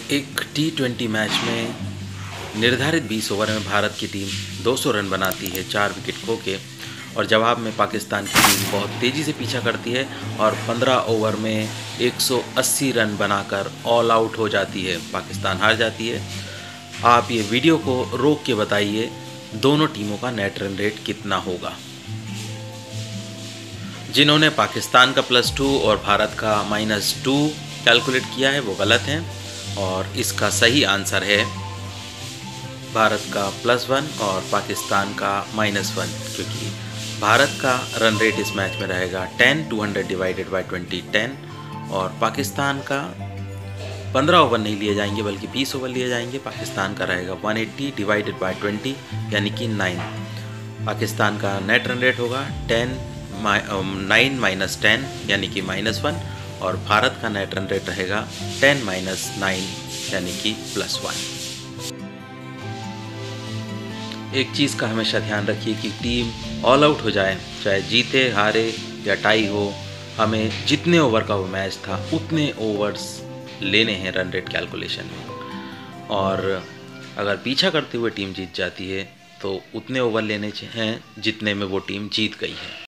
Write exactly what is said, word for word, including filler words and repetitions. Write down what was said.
एक T twenty match में निर्धारित बीस ओवर में भारत की टीम दो सौ रन बनाती है चार विकेट खो के, और जवाब में पाकिस्तान की टीम बहुत तेज़ी से पीछा करती है और पंद्रह ओवर में एक सौ अस्सी रन बनाकर ऑल आउट हो जाती है। पाकिस्तान हार जाती है। आप ये वीडियो को रोक के बताइए दोनों टीमों का नेट रन रेट कितना होगा। जिन्होंने पाकिस्तान का प्लस टू और भारत का माइनस टू कैलकुलेट किया है वो गलत हैं, और इसका सही आंसर है भारत का प्लस वन और पाकिस्तान का माइनस वन, क्योंकि भारत का रन रेट इस मैच में रहेगा ten two hundred divided by twenty ten, और पाकिस्तान का पंद्रह ओवर नहीं लिए जाएंगे बल्कि बीस ओवर लिए जाएंगे। पाकिस्तान का रहेगा one eighty divided by twenty यानी कि नाइन। पाकिस्तान का नेट रन रेट होगा टेन नाइन माइनस टेन यानी कि माइनस वन, और भारत का नेट रन रेट रहेगा टेन माइनस नाइन यानी कि प्लस वन। एक चीज़ का हमेशा ध्यान रखिए कि टीम ऑल आउट हो जाए, चाहे जीते हारे या टाई हो, हमें जितने ओवर का वो मैच था उतने ओवर्स लेने हैं रन रेट कैलकुलेशन में, और अगर पीछा करते हुए टीम जीत जाती है तो उतने ओवर लेने हैं जितने में वो टीम जीत गई है।